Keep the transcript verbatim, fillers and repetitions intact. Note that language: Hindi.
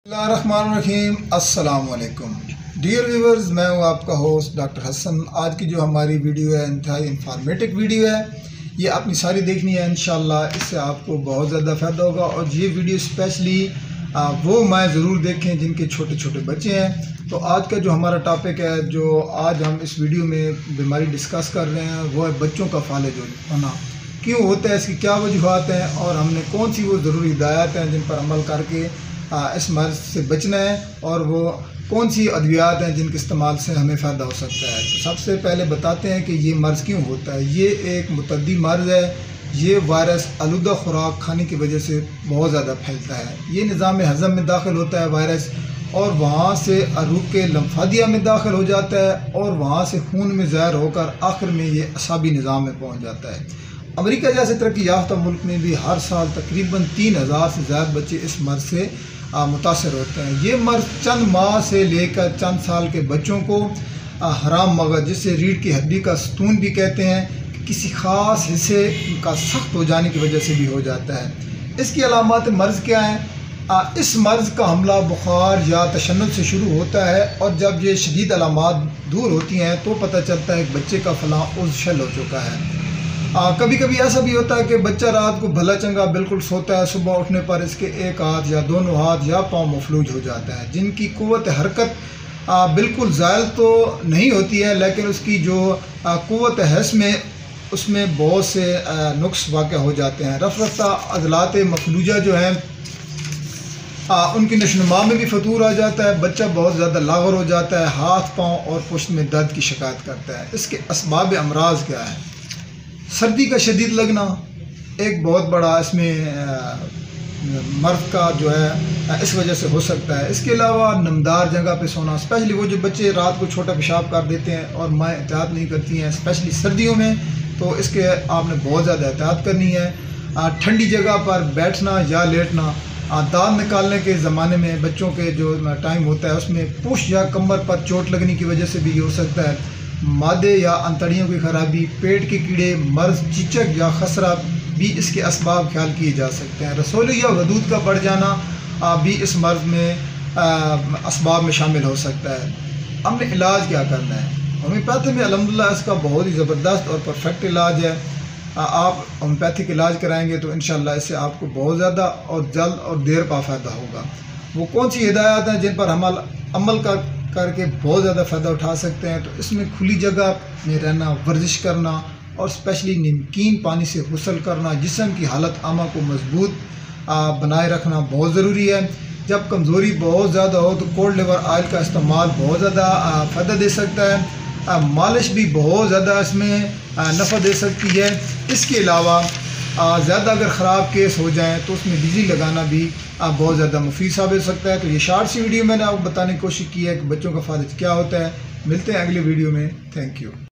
बिस्मिल्लाहिर्रहमानिर्रहीम। अस्सलाम वालेकुम डियर व्यूवर्स, मैं हूँ आपका होस्ट डॉक्टर हसन। आज की जो हमारी वीडियो है इंतहाई इंफॉर्मेटिव वीडियो है, ये आपने सारी देखनी है इंशाल्लाह। इससे आपको बहुत ज़्यादा फ़ायदा होगा और ये वीडियो स्पेशली वो माँ ज़रूर देखें जिनके छोटे छोटे बच्चे हैं। तो आज का जो हमारा टॉपिक है, जो आज हम इस वीडियो में बीमारी डिस्कस कर रहे हैं, वो है बच्चों का फालिज होना। क्यों होता है, इसकी क्या वजूहत हैं और हमने कौन सी वो ज़रूरी हिदायत हैं जिन पर अमल करके आ, इस मर्ज़ से बचना है, और वो कौन सी अद्वियात हैं जिनके इस्तेमाल से हमें फ़ायदा हो सकता है। तो सबसे पहले बताते हैं कि ये मर्ज़ क्यों होता है। ये एक मुतद्दी मर्ज़ है। ये वायरस आलूदा खुराक खाने की वजह से बहुत ज़्यादा फैलता है। ये निज़ाम हज़म में दाखिल होता है वायरस, और वहाँ से अरूक के लम्फादिया में दाखिल हो जाता है, और वहाँ से खून में ज़ाहिर होकर आखिर में ये असाबी निज़ाम में पहुँच जाता है। अमेरिका जैसे तरक्की याफ्ता मुल्क में भी हर साल तकरीबन तीन हज़ार से ज़्यादा बच्चे इस मर्ज़ से मुतासर होते हैं। ये मर्ज़ चंद माह से लेकर चंद साल के बच्चों को आ, हराम मगज़, जिसे रीढ़ की हड्डी का सतून भी कहते हैं, किसी ख़ास हिस्से का सख्त हो जाने की वजह से भी हो जाता है। इसकी अलामात मर्ज़ क्या हैं? आ, इस मर्ज़ का हमला बुखार या तशन्नुद से शुरू होता है, और जब ये शदीद अलामात दूर होती हैं तो पता चलता है कि बच्चे का फलां उज़्व शल हो चुका है। आ, कभी कभी ऐसा भी होता है कि बच्चा रात को भला चंगा बिल्कुल सोता है, सुबह उठने पर इसके एक हाथ या दोनों हाथ या पाँव मफलूज हो जाता है, जिनकी क़ुव्वत हरकत आ, बिल्कुल ज़ायल तो नहीं होती है, लेकिन उसकी जो क़ुव्वत हस में उसमें बहुत से नुक्स वाक़ हो जाते हैं। रफ़ रफ़्ता अज़लात मफलूजा जो हैं आ, उनकी नशनुमा में भी फतूर आ जाता है। बच्चा बहुत ज़्यादा लागर हो जाता है, हाथ पाँव और पुश्त में दर्द की शिकायत करता है। इसके असबाब अमराज क्या है? सर्दी का शदीद लगना एक बहुत बड़ा इसमें मर्द का जो है इस वजह से हो सकता है। इसके अलावा नमदार जगह पे सोना, स्पेशली वो जो बच्चे रात को छोटा पेशाब कर देते हैं और माँ एहतियात नहीं करती हैं, स्पेशली सर्दियों में, तो इसके आपने बहुत ज़्यादा एहतियात करनी है। ठंडी जगह पर बैठना या लेटना, दांत निकालने के ज़माने में बच्चों के जो टाइम होता है उसमें पुश या कमर पर चोट लगने की वजह से भी हो सकता है। मादे या अंतड़ियों की खराबी, पेट के कीड़े, मर्ज़, चिचक या खसरा भी इसके असबाब ख्याल किए जा सकते हैं। रसोली या वदूद का बढ़ जाना भी इस मर्ज़ में असबाब में शामिल हो सकता है। हमने इलाज क्या करना है? होम्योपैथी में अल्हम्दुलिल्लाह इसका बहुत ही ज़बरदस्त और परफेक्ट इलाज है। आप होम्योपैथिक इलाज कराएंगे तो इंशाअल्लाह इससे आपको बहुत ज़्यादा और जल्द और देर पा फ़ायदा होगा। वो कौन सी हिदायत हैं जिन पर हम अमल कर करके बहुत ज़्यादा फ़ायदा उठा सकते हैं? तो इसमें खुली जगह में रहना, वर्जिश करना, और स्पेशली नमकीन पानी से गुस्ल करना, जिस्म की हालत आमा को मजबूत बनाए रखना बहुत ज़रूरी है। जब कमज़ोरी बहुत ज़्यादा हो तो कोल्ड लिवर ऑयल का इस्तेमाल बहुत ज़्यादा फ़ायदा दे सकता है। मालिश भी बहुत ज़्यादा इसमें नफ़ा दे सकती है। इसके अलावा ज़्यादा अगर ख़राब केस हो जाएं तो उसमें बिजली लगाना भी बहुत ज़्यादा मुफीद साबित हो सकता है। तो ये शॉर्ट सी वीडियो मैंने आपको बताने की कोशिश की है कि बच्चों का फालिज क्या होता है। मिलते हैं अगले वीडियो में। Thank you.